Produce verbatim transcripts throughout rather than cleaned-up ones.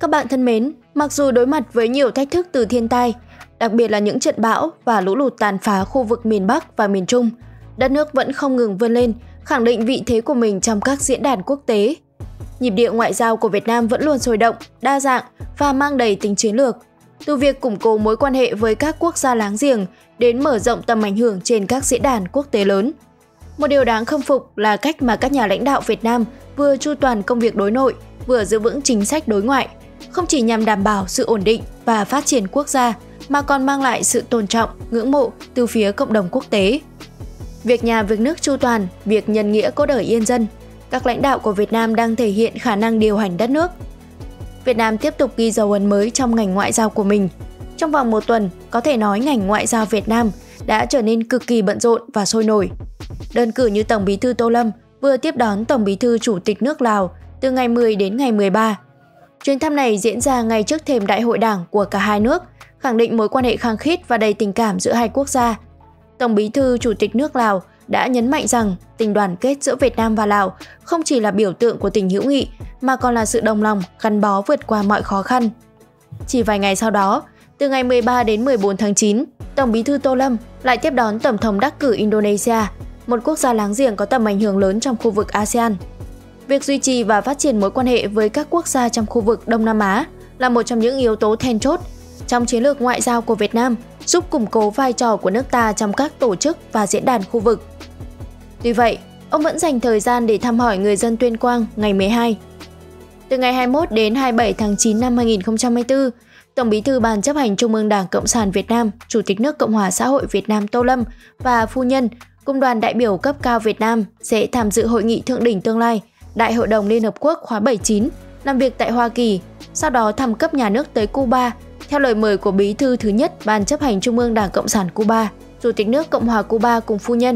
Các bạn thân mến, mặc dù đối mặt với nhiều thách thức từ thiên tai, đặc biệt là những trận bão và lũ lụt tàn phá khu vực miền Bắc và miền Trung, đất nước vẫn không ngừng vươn lên, khẳng định vị thế của mình trong các diễn đàn quốc tế. Nhịp điệu ngoại giao của Việt Nam vẫn luôn sôi động, đa dạng và mang đầy tính chiến lược. Từ việc củng cố mối quan hệ với các quốc gia láng giềng đến mở rộng tầm ảnh hưởng trên các diễn đàn quốc tế lớn. Một điều đáng khâm phục là cách mà các nhà lãnh đạo Việt Nam vừa chu toàn công việc đối nội, vừa giữ vững chính sách đối ngoại, không chỉ nhằm đảm bảo sự ổn định và phát triển quốc gia, mà còn mang lại sự tôn trọng, ngưỡng mộ từ phía cộng đồng quốc tế. Việc nhà việc nước chu toàn, việc nhân nghĩa cốt ở yên dân, các lãnh đạo của Việt Nam đang thể hiện khả năng điều hành đất nước. Việt Nam tiếp tục ghi dấu ấn mới trong ngành ngoại giao của mình. Trong vòng một tuần, có thể nói ngành ngoại giao Việt Nam đã trở nên cực kỳ bận rộn và sôi nổi. Đơn cử như Tổng Bí thư Tô Lâm vừa tiếp đón Tổng Bí thư Chủ tịch nước Lào từ ngày mười đến ngày mười ba. Chuyến thăm này diễn ra ngay trước thềm Đại hội Đảng của cả hai nước, khẳng định mối quan hệ khăng khít và đầy tình cảm giữa hai quốc gia. Tổng Bí thư Chủ tịch nước Lào đã nhấn mạnh rằng tình đoàn kết giữa Việt Nam và Lào không chỉ là biểu tượng của tình hữu nghị mà còn là sự đồng lòng, gắn bó vượt qua mọi khó khăn. Chỉ vài ngày sau đó, từ ngày mười ba đến mười bốn tháng chín, Tổng Bí thư Tô Lâm lại tiếp đón Tổng thống đắc cử Indonesia, một quốc gia láng giềng có tầm ảnh hưởng lớn trong khu vực a sê an. Việc duy trì và phát triển mối quan hệ với các quốc gia trong khu vực Đông Nam Á là một trong những yếu tố then chốt trong chiến lược ngoại giao của Việt Nam, giúp củng cố vai trò của nước ta trong các tổ chức và diễn đàn khu vực. Tuy vậy, ông vẫn dành thời gian để thăm hỏi người dân Tuyên Quang ngày mười hai. Từ ngày hai mươi mốt đến hai mươi bảy tháng chín năm hai nghìn không trăm hai mươi tư, Tổng Bí thư Ban Chấp hành Trung ương Đảng Cộng sản Việt Nam, Chủ tịch nước Cộng hòa xã hội Việt Nam Tô Lâm và phu nhân cùng đoàn đại biểu cấp cao Việt Nam sẽ tham dự hội nghị thượng đỉnh tương lai Đại hội đồng Liên Hợp Quốc khóa bảy mươi chín, làm việc tại Hoa Kỳ, sau đó thăm cấp nhà nước tới Cuba, theo lời mời của Bí thư thứ nhất Ban Chấp hành Trung ương Đảng Cộng sản Cuba, Chủ tịch nước Cộng hòa Cuba cùng phu nhân.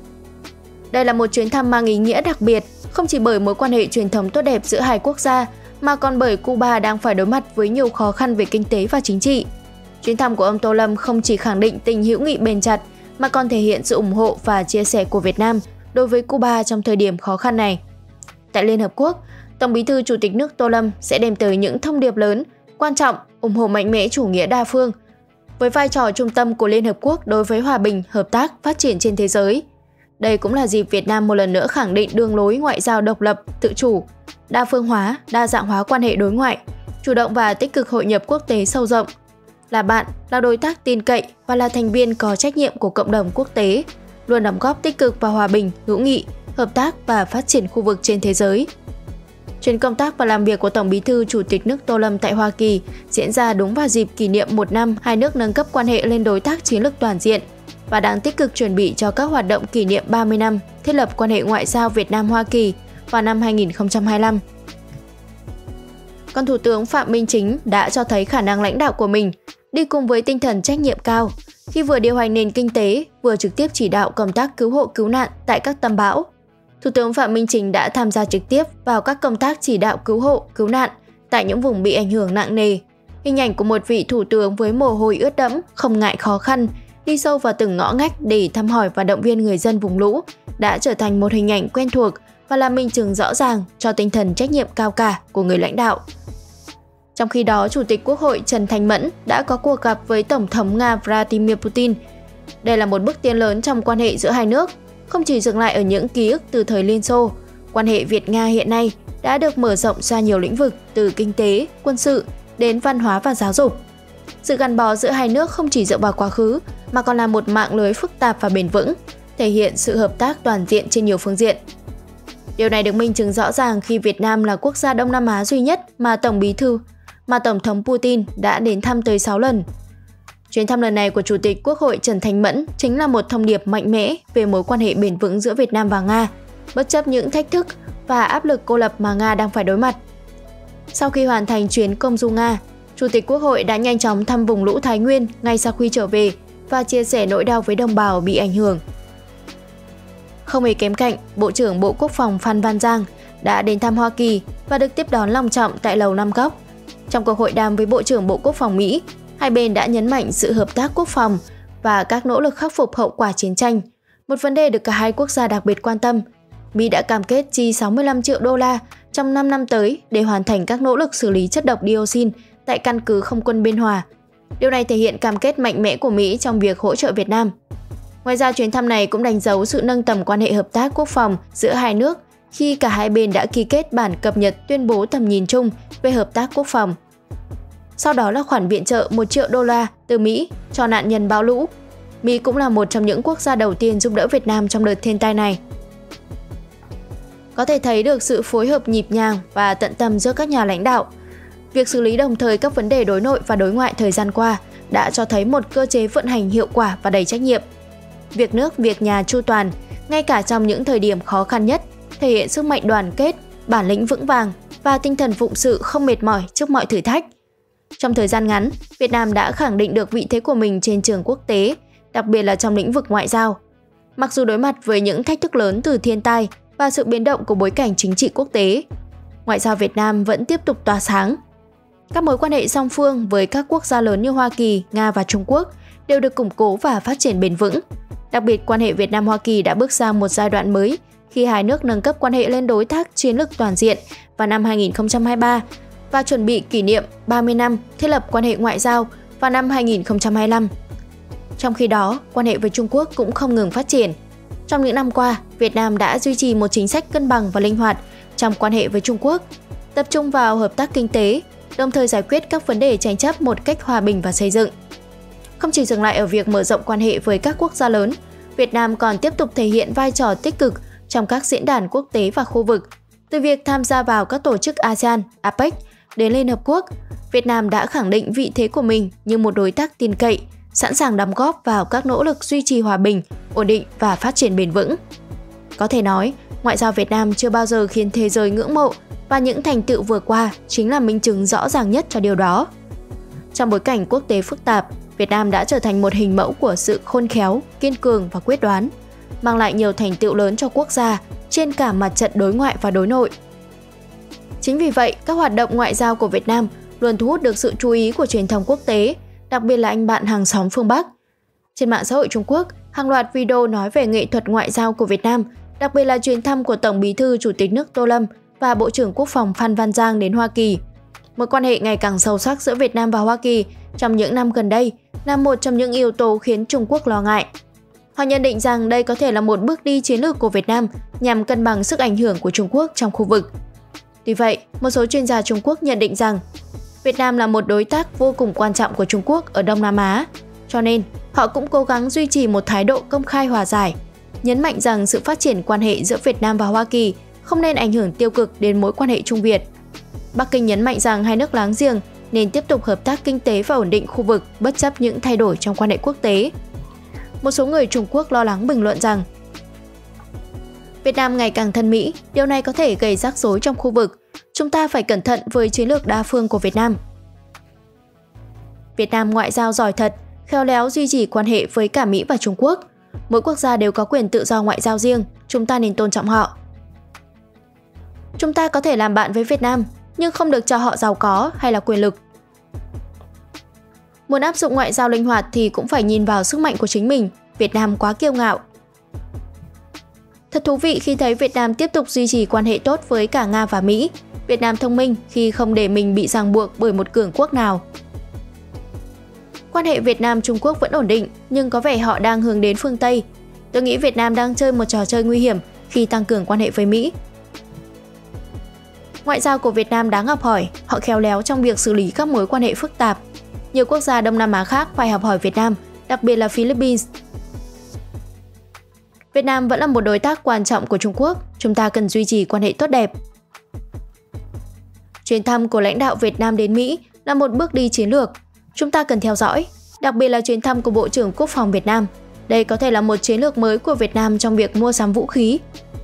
Đây là một chuyến thăm mang ý nghĩa đặc biệt, không chỉ bởi mối quan hệ truyền thống tốt đẹp giữa hai quốc gia, mà còn bởi Cuba đang phải đối mặt với nhiều khó khăn về kinh tế và chính trị. Chuyến thăm của ông Tô Lâm không chỉ khẳng định tình hữu nghị bền chặt, mà còn thể hiện sự ủng hộ và chia sẻ của Việt Nam đối với Cuba trong thời điểm khó khăn này. Tại Liên Hợp Quốc, Tổng Bí thư Chủ tịch nước Tô Lâm sẽ đem tới những thông điệp lớn, quan trọng, ủng hộ mạnh mẽ chủ nghĩa đa phương, với vai trò trung tâm của Liên Hợp Quốc đối với hòa bình, hợp tác, phát triển trên thế giới. Đây cũng là dịp Việt Nam một lần nữa khẳng định đường lối ngoại giao độc lập, tự chủ, đa phương hóa, đa dạng hóa quan hệ đối ngoại, chủ động và tích cực hội nhập quốc tế sâu rộng, là bạn, là đối tác tin cậy và là thành viên có trách nhiệm của cộng đồng quốc tế, luôn đóng góp tích cực vào hòa bình, hữu nghị, hợp tác và phát triển khu vực trên thế giới. Chuyến công tác và làm việc của Tổng Bí thư Chủ tịch nước Tô Lâm tại Hoa Kỳ diễn ra đúng vào dịp kỷ niệm một năm hai nước nâng cấp quan hệ lên đối tác chiến lược toàn diện và đang tích cực chuẩn bị cho các hoạt động kỷ niệm ba mươi năm thiết lập quan hệ ngoại giao Việt Nam-Hoa Kỳ vào năm hai nghìn không trăm hai mươi lăm. Còn Thủ tướng Phạm Minh Chính đã cho thấy khả năng lãnh đạo của mình, đi cùng với tinh thần trách nhiệm cao, khi vừa điều hành nền kinh tế, vừa trực tiếp chỉ đạo công tác cứu hộ cứu nạn tại các tâm bão. Thủ tướng Phạm Minh Chính đã tham gia trực tiếp vào các công tác chỉ đạo cứu hộ, cứu nạn tại những vùng bị ảnh hưởng nặng nề. Hình ảnh của một vị thủ tướng với mồ hôi ướt đẫm, không ngại khó khăn, đi sâu vào từng ngõ ngách để thăm hỏi và động viên người dân vùng lũ đã trở thành một hình ảnh quen thuộc và là minh chứng rõ ràng cho tinh thần trách nhiệm cao cả của người lãnh đạo. Trong khi đó, Chủ tịch Quốc hội Trần Thanh Mẫn đã có cuộc gặp với Tổng thống Nga Vladimir Putin. Đây là một bước tiến lớn trong quan hệ giữa hai nước, không chỉ dừng lại ở những ký ức từ thời Liên Xô. Quan hệ Việt-Nga hiện nay đã được mở rộng ra nhiều lĩnh vực từ kinh tế, quân sự đến văn hóa và giáo dục. Sự gắn bó giữa hai nước không chỉ dựa vào quá khứ mà còn là một mạng lưới phức tạp và bền vững, thể hiện sự hợp tác toàn diện trên nhiều phương diện. Điều này được minh chứng rõ ràng khi Việt Nam là quốc gia Đông Nam Á duy nhất mà Tổng Bí thư, mà Tổng thống Putin đã đến thăm tới sáu lần. Chuyến thăm lần này của Chủ tịch Quốc hội Trần Thanh Mẫn chính là một thông điệp mạnh mẽ về mối quan hệ bền vững giữa Việt Nam và Nga, bất chấp những thách thức và áp lực cô lập mà Nga đang phải đối mặt. Sau khi hoàn thành chuyến công du Nga, Chủ tịch Quốc hội đã nhanh chóng thăm vùng lũ Thái Nguyên ngay sau khi trở về và chia sẻ nỗi đau với đồng bào bị ảnh hưởng. Không hề kém cạnh, Bộ trưởng Bộ Quốc phòng Phan Văn Giang đã đến thăm Hoa Kỳ và được tiếp đón long trọng tại Lầu Năm Góc. Trong cuộc hội đàm với Bộ trưởng Bộ Quốc phòng Mỹ, hai bên đã nhấn mạnh sự hợp tác quốc phòng và các nỗ lực khắc phục hậu quả chiến tranh, một vấn đề được cả hai quốc gia đặc biệt quan tâm. Mỹ đã cam kết chi sáu mươi lăm triệu đô la trong năm năm tới để hoàn thành các nỗ lực xử lý chất độc dioxin tại căn cứ không quân Biên Hòa. Điều này thể hiện cam kết mạnh mẽ của Mỹ trong việc hỗ trợ Việt Nam. Ngoài ra, chuyến thăm này cũng đánh dấu sự nâng tầm quan hệ hợp tác quốc phòng giữa hai nước khi cả hai bên đã ký kết bản cập nhật tuyên bố tầm nhìn chung về hợp tác quốc phòng. Sau đó là khoản viện trợ một triệu đô la từ Mỹ cho nạn nhân bão lũ. Mỹ cũng là một trong những quốc gia đầu tiên giúp đỡ Việt Nam trong đợt thiên tai này. Có thể thấy được sự phối hợp nhịp nhàng và tận tâm giữa các nhà lãnh đạo. Việc xử lý đồng thời các vấn đề đối nội và đối ngoại thời gian qua đã cho thấy một cơ chế vận hành hiệu quả và đầy trách nhiệm. Việc nước, việc nhà chu toàn, ngay cả trong những thời điểm khó khăn nhất, thể hiện sức mạnh đoàn kết, bản lĩnh vững vàng và tinh thần phụng sự không mệt mỏi trước mọi thử thách. Trong thời gian ngắn, Việt Nam đã khẳng định được vị thế của mình trên trường quốc tế, đặc biệt là trong lĩnh vực ngoại giao. Mặc dù đối mặt với những thách thức lớn từ thiên tai và sự biến động của bối cảnh chính trị quốc tế, ngoại giao Việt Nam vẫn tiếp tục tỏa sáng. Các mối quan hệ song phương với các quốc gia lớn như Hoa Kỳ, Nga và Trung Quốc đều được củng cố và phát triển bền vững. Đặc biệt, quan hệ Việt Nam-Hoa Kỳ đã bước sang một giai đoạn mới khi hai nước nâng cấp quan hệ lên đối tác chiến lược toàn diện vào năm hai nghìn không trăm hai mươi ba và chuẩn bị kỷ niệm ba mươi năm thiết lập quan hệ ngoại giao vào năm hai nghìn không trăm hai mươi lăm. Trong khi đó, quan hệ với Trung Quốc cũng không ngừng phát triển. Trong những năm qua, Việt Nam đã duy trì một chính sách cân bằng và linh hoạt trong quan hệ với Trung Quốc, tập trung vào hợp tác kinh tế, đồng thời giải quyết các vấn đề tranh chấp một cách hòa bình và xây dựng. Không chỉ dừng lại ở việc mở rộng quan hệ với các quốc gia lớn, Việt Nam còn tiếp tục thể hiện vai trò tích cực trong các diễn đàn quốc tế và khu vực. Từ việc tham gia vào các tổ chức a sê an, a pếch đến Liên Hợp Quốc, Việt Nam đã khẳng định vị thế của mình như một đối tác tin cậy, sẵn sàng đóng góp vào các nỗ lực duy trì hòa bình, ổn định và phát triển bền vững. Có thể nói, ngoại giao Việt Nam chưa bao giờ khiến thế giới ngưỡng mộ và những thành tựu vừa qua chính là minh chứng rõ ràng nhất cho điều đó. Trong bối cảnh quốc tế phức tạp, Việt Nam đã trở thành một hình mẫu của sự khôn khéo, kiên cường và quyết đoán, mang lại nhiều thành tựu lớn cho quốc gia trên cả mặt trận đối ngoại và đối nội. Chính vì vậy, các hoạt động ngoại giao của Việt Nam luôn thu hút được sự chú ý của truyền thông quốc tế, đặc biệt là anh bạn hàng xóm phương Bắc. Trên mạng xã hội Trung Quốc, hàng loạt video nói về nghệ thuật ngoại giao của Việt Nam, đặc biệt là chuyến thăm của Tổng Bí thư Chủ tịch nước Tô Lâm và Bộ trưởng Quốc phòng Phan Văn Giang đến Hoa Kỳ. Mối quan hệ ngày càng sâu sắc giữa Việt Nam và Hoa Kỳ trong những năm gần đây là một trong những yếu tố khiến Trung Quốc lo ngại. Họ nhận định rằng đây có thể là một bước đi chiến lược của Việt Nam nhằm cân bằng sức ảnh hưởng của Trung Quốc trong khu vực. Tuy vậy, một số chuyên gia Trung Quốc nhận định rằng Việt Nam là một đối tác vô cùng quan trọng của Trung Quốc ở Đông Nam Á, cho nên họ cũng cố gắng duy trì một thái độ công khai hòa giải, nhấn mạnh rằng sự phát triển quan hệ giữa Việt Nam và Hoa Kỳ không nên ảnh hưởng tiêu cực đến mối quan hệ Trung Việt. Bắc Kinh nhấn mạnh rằng hai nước láng giềng nên tiếp tục hợp tác kinh tế và ổn định khu vực bất chấp những thay đổi trong quan hệ quốc tế. Một số người Trung Quốc lo lắng bình luận rằng Việt Nam ngày càng thân Mỹ, điều này có thể gây rắc rối trong khu vực. Chúng ta phải cẩn thận với chiến lược đa phương của Việt Nam. Việt Nam ngoại giao giỏi thật, khéo léo duy trì quan hệ với cả Mỹ và Trung Quốc. Mỗi quốc gia đều có quyền tự do ngoại giao riêng, chúng ta nên tôn trọng họ. Chúng ta có thể làm bạn với Việt Nam, nhưng không được cho họ giàu có hay là quyền lực. Muốn áp dụng ngoại giao linh hoạt thì cũng phải nhìn vào sức mạnh của chính mình. Việt Nam quá kiêu ngạo. Thật thú vị khi thấy Việt Nam tiếp tục duy trì quan hệ tốt với cả Nga và Mỹ. Việt Nam thông minh khi không để mình bị ràng buộc bởi một cường quốc nào. Quan hệ Việt Nam-Trung Quốc vẫn ổn định, nhưng có vẻ họ đang hướng đến phương Tây. Tôi nghĩ Việt Nam đang chơi một trò chơi nguy hiểm khi tăng cường quan hệ với Mỹ. Ngoại giao của Việt Nam đáng học hỏi, họ khéo léo trong việc xử lý các mối quan hệ phức tạp. Nhiều quốc gia Đông Nam Á khác phải học hỏi Việt Nam, đặc biệt là Philippines. Việt Nam vẫn là một đối tác quan trọng của Trung Quốc, chúng ta cần duy trì quan hệ tốt đẹp. Chuyến thăm của lãnh đạo Việt Nam đến Mỹ là một bước đi chiến lược, chúng ta cần theo dõi, đặc biệt là chuyến thăm của Bộ trưởng Quốc phòng Việt Nam. Đây có thể là một chiến lược mới của Việt Nam trong việc mua sắm vũ khí.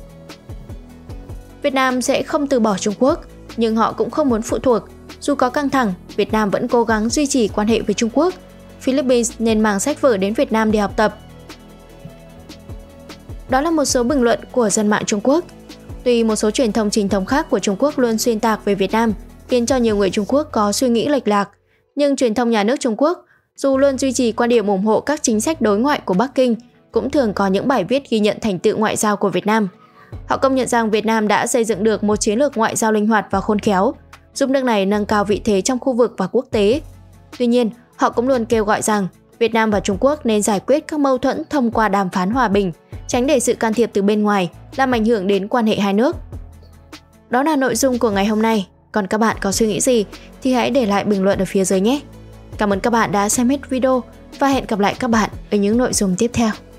Việt Nam sẽ không từ bỏ Trung Quốc, nhưng họ cũng không muốn phụ thuộc. Dù có căng thẳng, Việt Nam vẫn cố gắng duy trì quan hệ với Trung Quốc. Philippines nên mang sách vở đến Việt Nam để học tập. Đó là một số bình luận của dân mạng Trung Quốc. Tuy một số truyền thông chính thống khác của Trung Quốc luôn xuyên tạc về Việt Nam, khiến cho nhiều người Trung Quốc có suy nghĩ lệch lạc, nhưng truyền thông nhà nước Trung Quốc, dù luôn duy trì quan điểm ủng hộ các chính sách đối ngoại của Bắc Kinh, cũng thường có những bài viết ghi nhận thành tựu ngoại giao của Việt Nam. Họ công nhận rằng Việt Nam đã xây dựng được một chiến lược ngoại giao linh hoạt và khôn khéo, giúp nước này nâng cao vị thế trong khu vực và quốc tế. Tuy nhiên, họ cũng luôn kêu gọi rằng Việt Nam và Trung Quốc nên giải quyết các mâu thuẫn thông qua đàm phán hòa bình, tránh để sự can thiệp từ bên ngoài làm ảnh hưởng đến quan hệ hai nước. Đó là nội dung của ngày hôm nay. Còn các bạn có suy nghĩ gì thì hãy để lại bình luận ở phía dưới nhé. Cảm ơn các bạn đã xem hết video và hẹn gặp lại các bạn ở những nội dung tiếp theo.